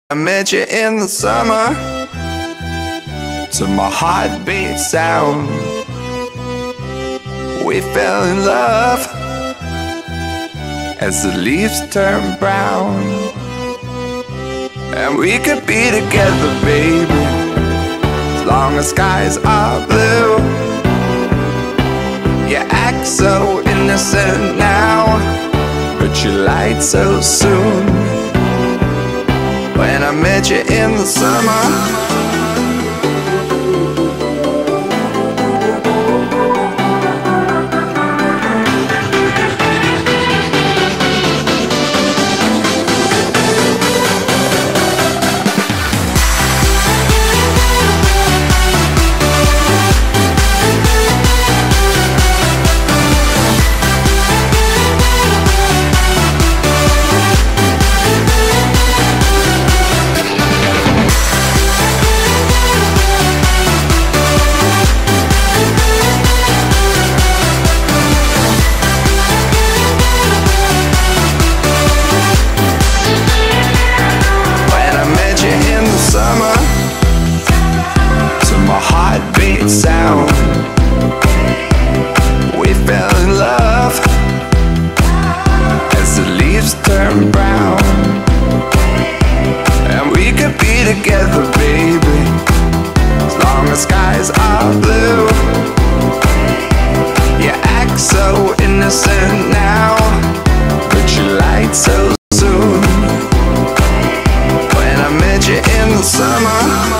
I met you in the summer, to my heartbeat sound. We fell in love as the leaves turn brown. And we could be together, baby, as long as skies are blue. You act so innocent now, but you lied so soon. When I met you in the summer, heartbeat sound. We fell in love as the leaves turn brown. And we could be together, baby, as long as skies are blue. You act so innocent now, but you lied so soon. When I met you in the summer,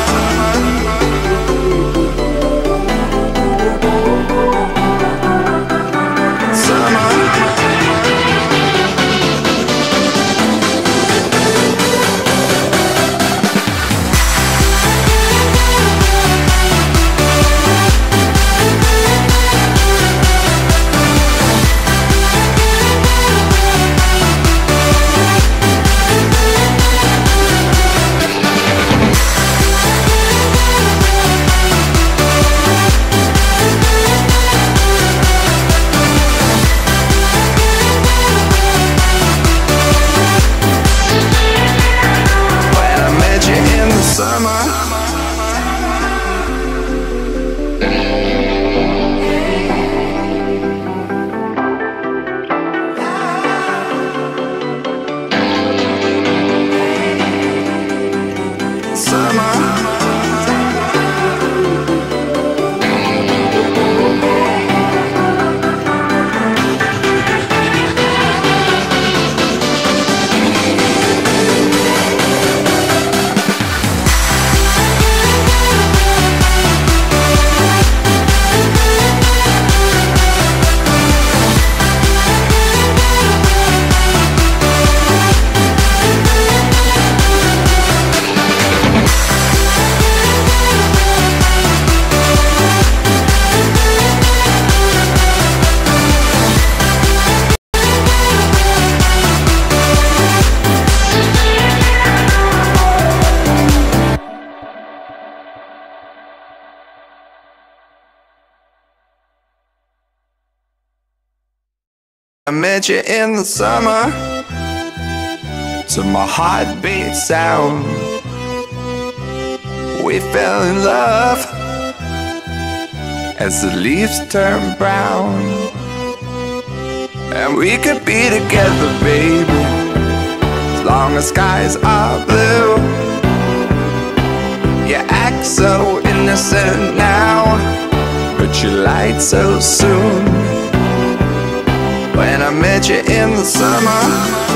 I met you in the summer, to my heartbeat sound. We fell in love as the leaves turn brown. And we could be together, baby, as long as skies are blue. You act so innocent now, but you lied so soon. When I met you in the summer,